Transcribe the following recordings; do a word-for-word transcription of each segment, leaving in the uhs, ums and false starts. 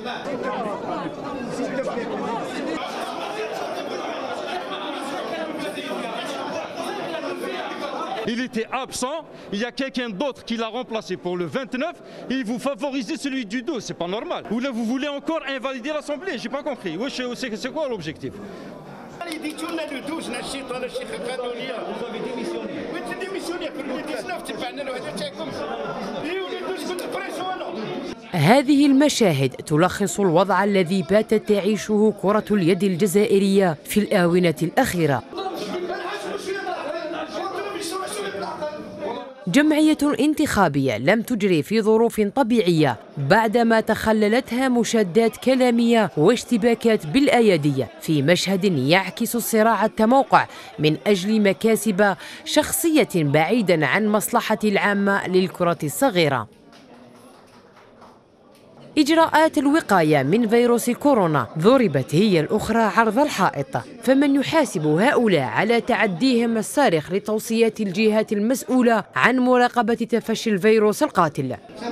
Il était absent, il y a quelqu'un d'autre qui l'a remplacé pour le vingt-neuf et vous favorisez celui du deux, c'est pas normal. Ou là vous voulez encore invalider l'Assemblée, j'ai pas compris. C'est quoi l'objectif? هذه المشاهد تلخص الوضع الذي باتت تعيشه كرة اليد الجزائرية في الآونة الأخيرة. جمعية انتخابية لم تجري في ظروف طبيعية بعدما تخللتها مشادات كلامية واشتباكات بالأيادية في مشهد يعكس الصراع التموقع من أجل مكاسب شخصية بعيدا عن مصلحة العامة للكرة الصغيرة. إجراءات الوقاية من فيروس كورونا ضربت هي الأخرى عرض الحائط، فمن يحاسب هؤلاء على تعديهم الصارخ لتوصيات الجهات المسؤولة عن مراقبة تفشي الفيروس القاتل؟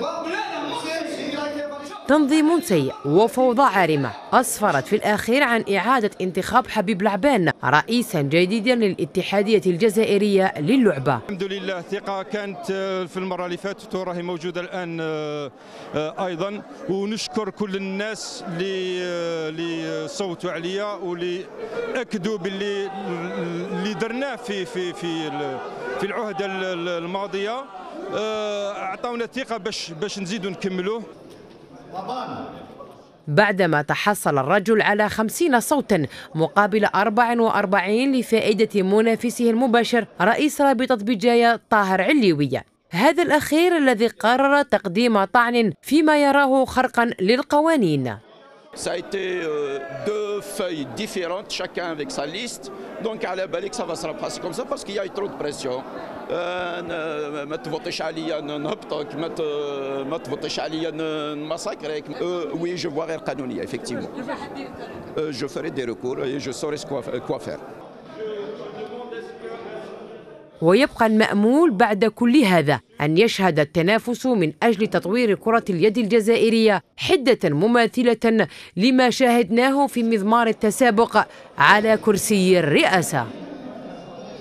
تنظيم سيء وفوضى عارمة أسفرت في الأخير عن إعادة انتخاب حبيب لعبان رئيسا جديدا للاتحادية الجزائرية للعبة. الحمد لله الثقة كانت في المرة اللي فاتت وراهي موجودة الآن أيضا، ونشكر كل الناس اللي اللي صوتوا عليا واللي أكدوا باللي اللي درناه في في في في العهدة الماضية أعطونا الثقة باش باش نزيدوا نكملوه. بعدما تحصل الرجل على خمسين صوتا مقابل أربعة وأربعين لفائدة منافسه المباشر رئيس رابطة بجاية طاهر عليوية، هذا الأخير الذي قرر تقديم طعن فيما يراه خرقا للقوانين. Ça a été euh, deux feuilles différentes, chacun avec sa liste. Donc à la balai que ça va se repasser comme ça parce qu'il y a eu trop de pression. ما تفوتش عليا نهبطك، ما تفوتش عليا نمساكريك. Oui, je vois غير قانونية effectivement. Je ferai des recours et je saurai quoi faire. ويبقى المأمول بعد كل هذا أن يشهد التنافس من أجل تطوير كرة اليد الجزائرية حدة مماثلة لما شاهدناه في مضمار التسابق على كرسي الرئاسة.